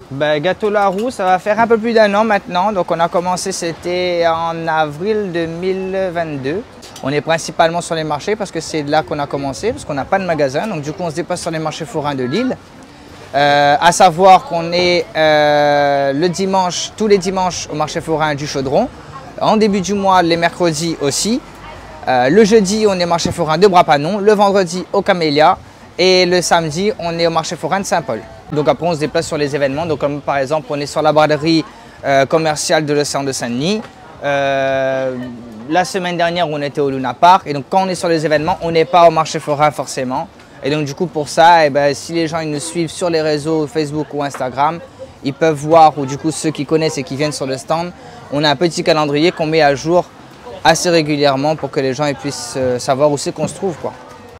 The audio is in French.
Gâteau Larou, ça va faire un peu plus d'un an maintenant. Donc on a commencé, c'était en avril 2022. On est principalement sur les marchés parce que c'est là qu'on a commencé, parce qu'on n'a pas de magasin. Donc du coup, on se déplace sur les marchés forains de Lille. À savoir qu'on est le dimanche, tous les dimanches au marché forain du Chaudron. En début du mois, les mercredis aussi. Le jeudi, on est au marché forain de Bras-Panon. Le vendredi, au Camélia. Et le samedi, on est au marché forain de Saint-Paul. Donc après, on se déplace sur les événements. Donc comme par exemple, on est sur la braderie commerciale de l'Océan de Saint-Denis. La semaine dernière, on était au Luna Park. Et donc quand on est sur les événements, on n'est pas au marché forain forcément. Et donc du coup, pour ça, si les gens ils nous suivent sur les réseaux Facebook ou Instagram, ils peuvent voir, ou du coup ceux qui connaissent et qui viennent sur le stand, on a un petit calendrier qu'on met à jour assez régulièrement pour que les gens ils puissent savoir où c'est qu'on se trouve, quoi.